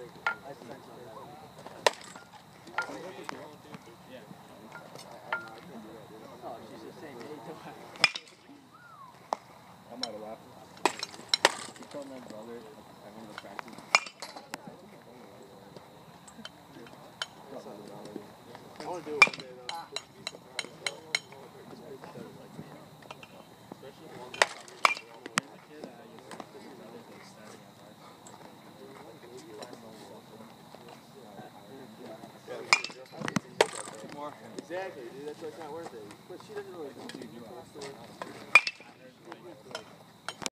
she's the same age. I might have laughed. He told my brother at one of the practices. I want to do it one day though. Exactly, dude. That's why it's not worth it. But she doesn't really.